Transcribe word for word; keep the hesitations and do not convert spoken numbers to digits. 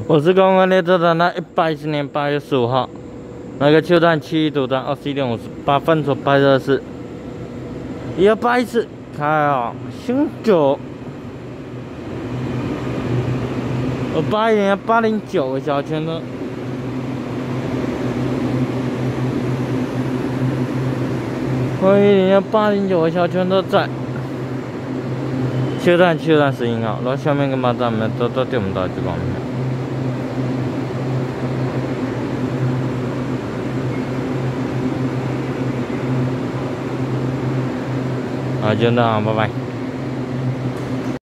我是公安列车长，那一百一十年八月十五号，那个球站七度站二十一点五十八分所拍摄的是一二八一次，看啊，新九，我八一年八零九小圈的。 欢迎零八零九小圈都在，车站车站十一号，然后下面跟马站们都都对我们到这方面。好，就这样，拜拜。